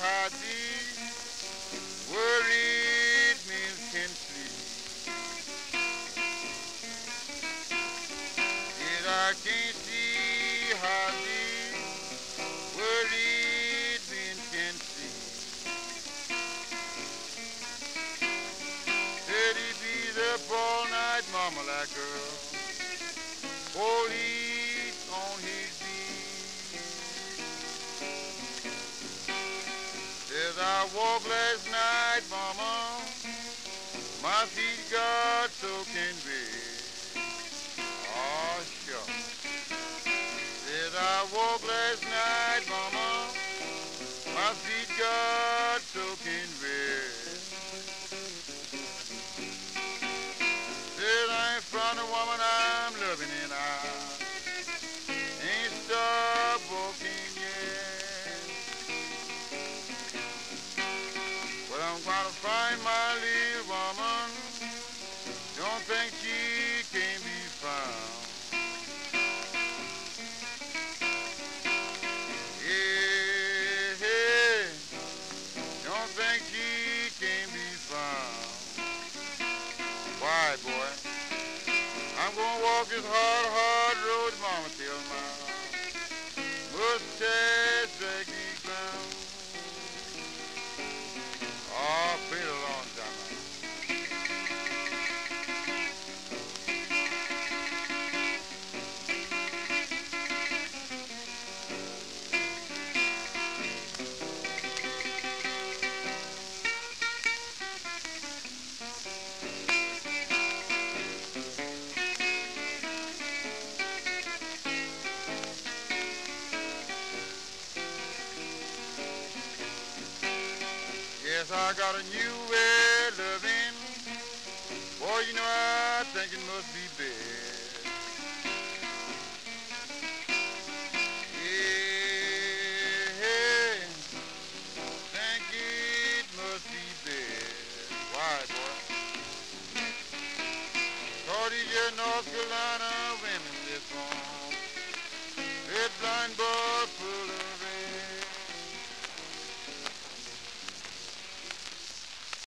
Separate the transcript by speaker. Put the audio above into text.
Speaker 1: heartbeat, worried means can't sleep. Yet I can't see heartbeat, worried means can't sleep. Said he be up all night, mama, like girl. Police on his beat. Says I walked last night, mama, my feet got soaking wet. Oh, sure. Says I walked last night, mama, my feet got soaking wet. Says I ain't found a woman I'm loving and I ain't stopped walking yet. Well, I'm gonna find my little woman. Don't think she can be found. Yeah, yeah. Don't think she can be found. Why, boy? I'm gonna walk this hard, hard road, mama, till my mustache drag the ground. Oh, been a long time. Yes, I got a new way of loving. Boy, you know I think it must be bad. Yeah, think it must be bad. Why, boy? 'Cause these here North Carolina